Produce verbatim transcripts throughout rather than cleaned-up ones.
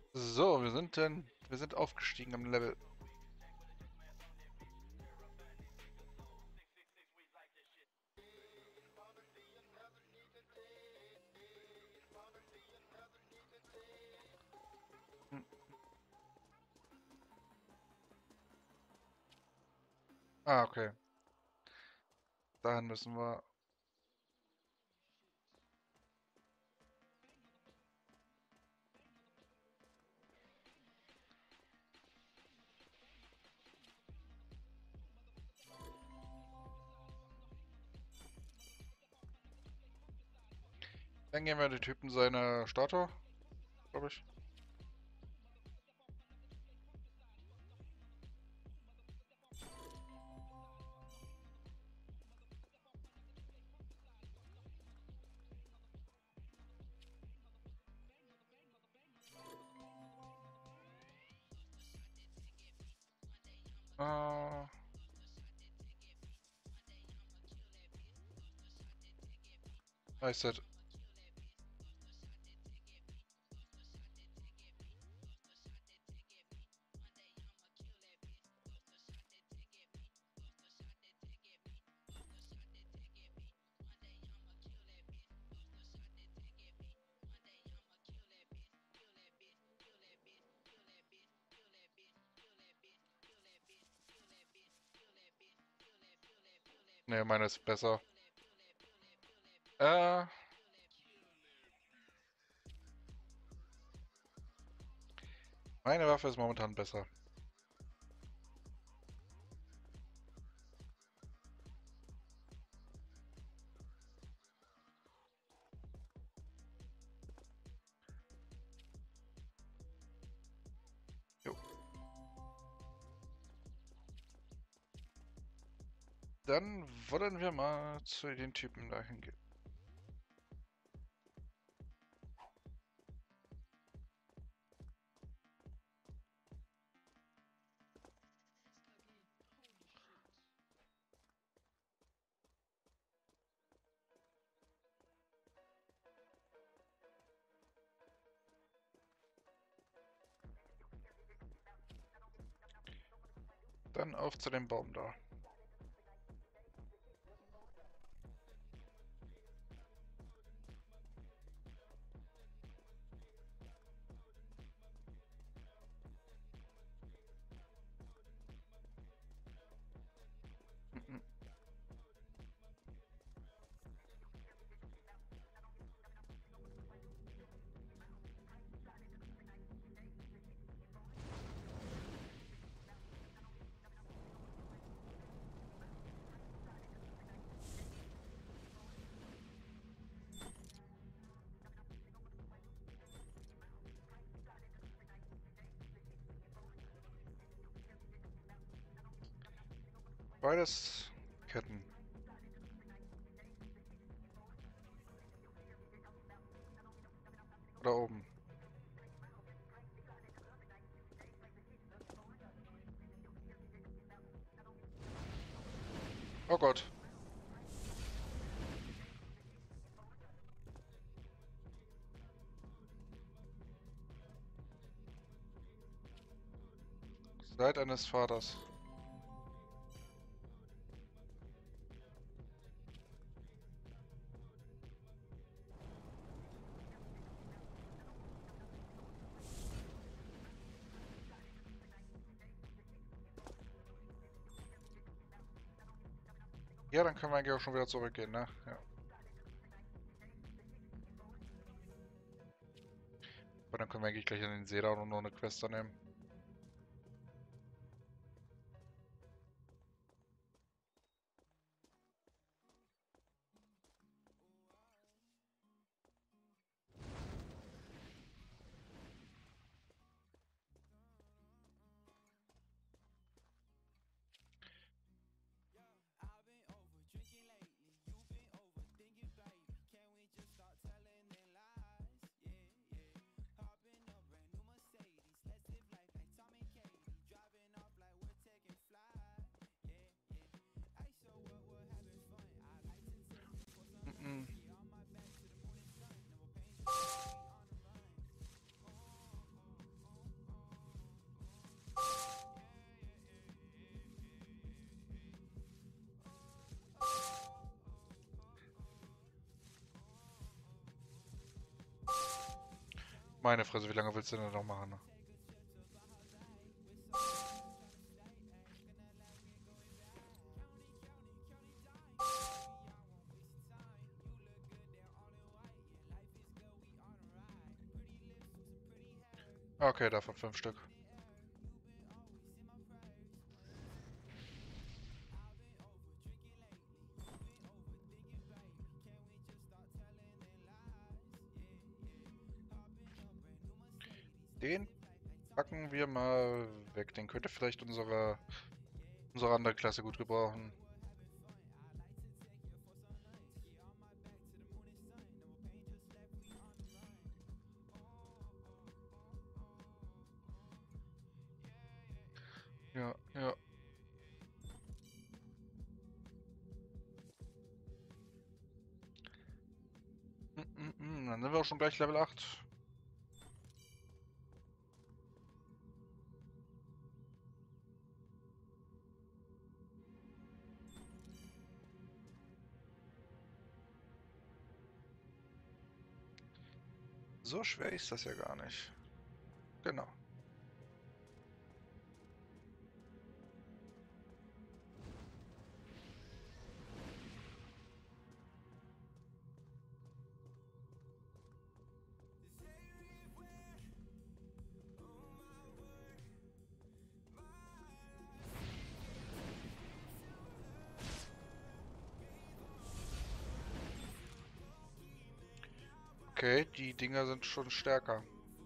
So, wir sind denn, wir sind aufgestiegen am Level. Hm. Ah, okay. Dahin müssen wir. Dann gehen wir den Typen seine Statue, glaube ich. Äh, heißt das? Ne, meine ist besser. Äh, meine Waffe ist momentan besser. Jo. Dann wollen wir mal zu den Typen dahin gehen. Dann auf zu dem Baum da. Mhm. Beides Ketten. Oder oben. Oh Gott. Seit eines Vaters. Ja, dann können wir eigentlich auch schon wieder zurückgehen, ne? Ja. Aber dann können wir eigentlich gleich in den See da und noch eine Quest nehmen. Meine Fresse, wie lange willst du denn noch machen? Ne? Okay, davon fünf Stück. Den packen wir mal weg. Den könnte vielleicht unsere, unsere andere Klasse gut gebrauchen. Ja, ja. Mm, mm, mm. Dann sind wir auch schon gleich Level acht. So schwer ist das ja gar nicht. Genau. Okay, die Dinger sind schon stärker.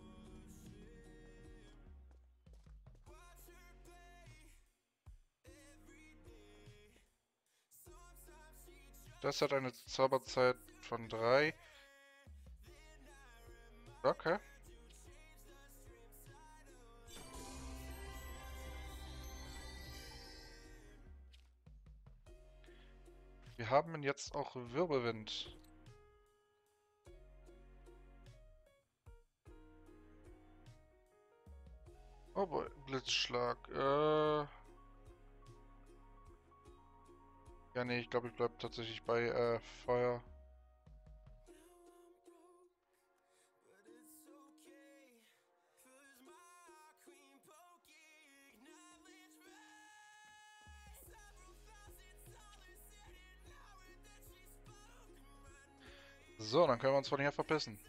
Das hat eine Zauberzeit von drei. Okay. Wir haben jetzt auch Wirbelwind. Oh boy, Blitzschlag. Äh. Ja, nee, ich glaube, ich bleibe tatsächlich bei äh, Feuer. So, dann können wir uns von hier verpissen.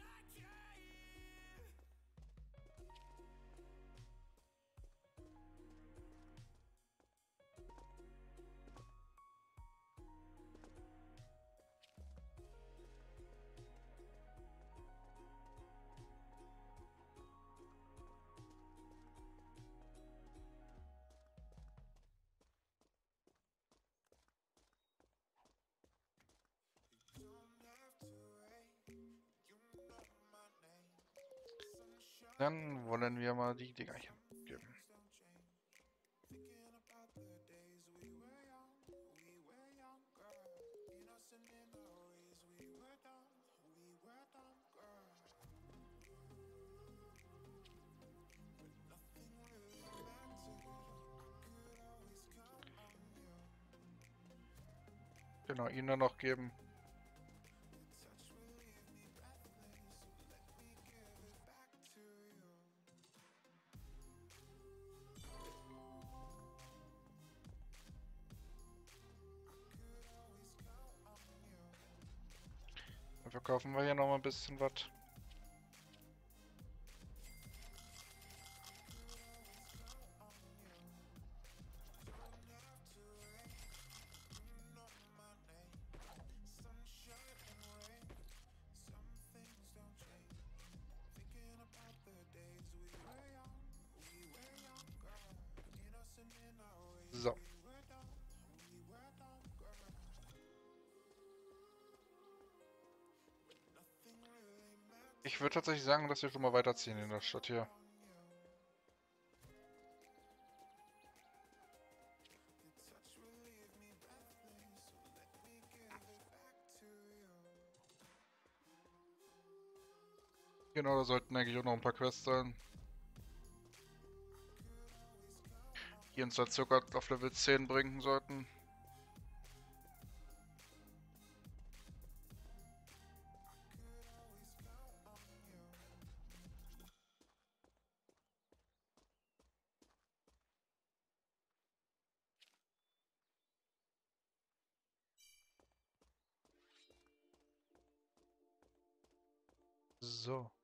Dann wollen wir mal die Dinger hier geben. Genau, ihn dann noch geben. Dann verkaufen wir hier noch mal ein bisschen was. So. Ich würde tatsächlich sagen, dass wir schon mal weiterziehen in der Stadt hier. Genau, da sollten eigentlich auch noch ein paar Quests sein. Die uns dann circa auf Level zehn bringen sollten. So.